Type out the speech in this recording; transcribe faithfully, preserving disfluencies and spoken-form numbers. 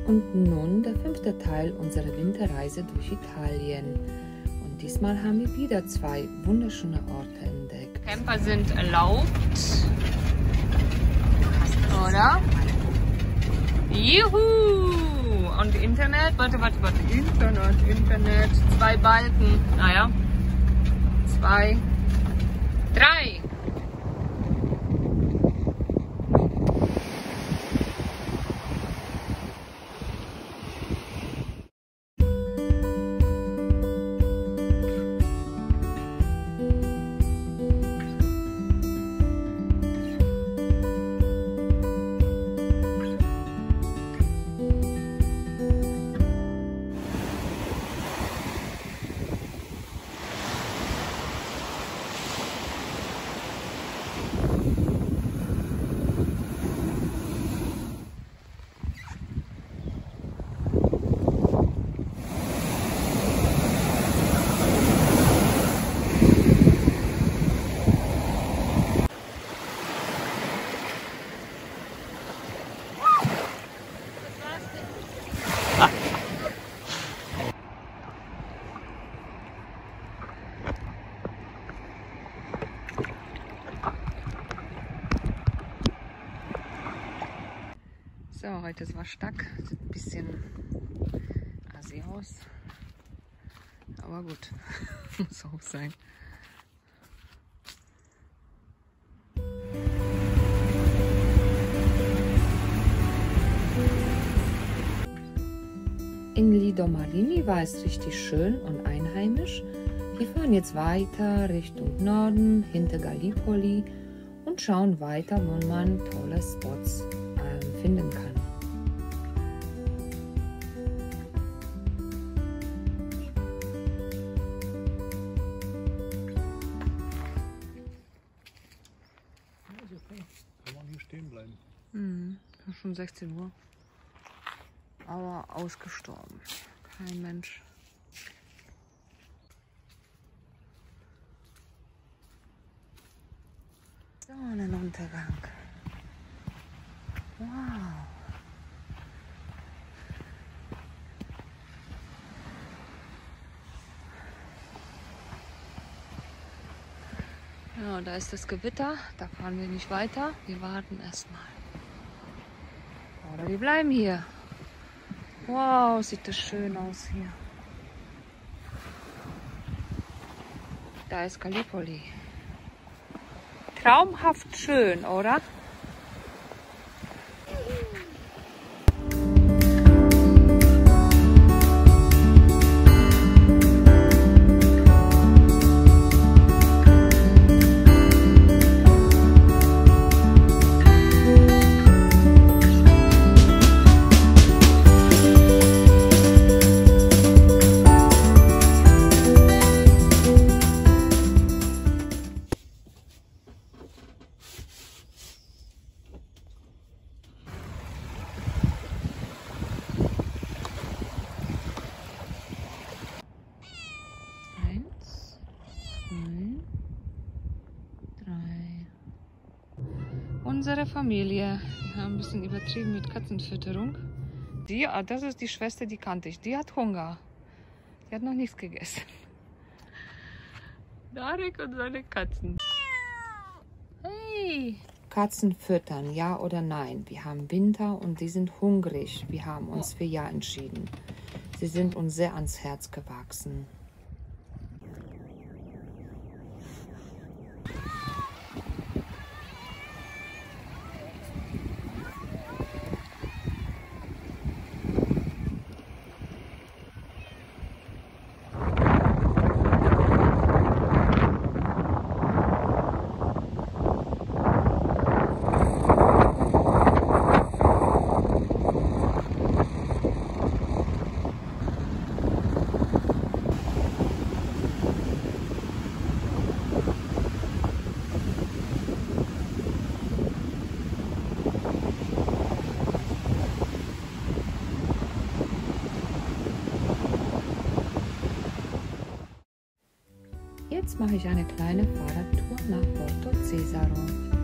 Und nun der fünfte Teil unserer Winterreise durch Italien. Und diesmal haben wir wieder zwei wunderschöne Orte entdeckt. Camper sind erlaubt, oder? Juhu! Und Internet, warte, warte, warte, Internet, Internet, zwei Balken, naja, zwei, drei. So, heute ist was stark, sieht ein bisschen assi aus, aber gut, muss auch sein. In Lido Marini war es richtig schön und einheimisch. Wir fahren jetzt weiter Richtung Norden, hinter Gallipoli und schauen weiter, wo man tolle Spots ähm, finden kann. Kann man hier stehen bleiben. Hm, schon sechzehn Uhr. Aber ausgestorben. Kein Mensch. Sonnenuntergang. Wow. Ja, da ist das Gewitter. Da fahren wir nicht weiter. Wir warten erstmal. Oder wir bleiben hier. Wow, sieht das schön aus hier. Da ist Gallipoli. Traumhaft schön, oder? Unsere Familie. Wir haben ein bisschen übertrieben mit Katzenfütterung. Die, ah, das ist die Schwester, die kannte ich. Die hat Hunger. Die hat noch nichts gegessen. Darek und seine Katzen. Hey! Katzen füttern, ja oder nein? Wir haben Winter und die sind hungrig. Wir haben uns für ja entschieden. Sie sind uns sehr ans Herz gewachsen. Jetzt mache ich eine kleine Fahrradtour nach Porto Cesaro.